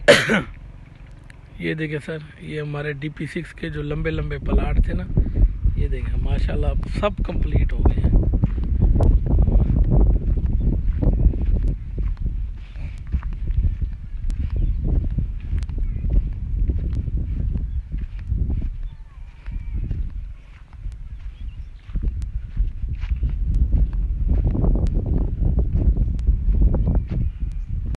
ये देखें सर, ये हमारे DP6 के जो लंबे लंबे प्लाट थे ना, ये देखें माशाल्लाह अब सब कंप्लीट हो गए हैं।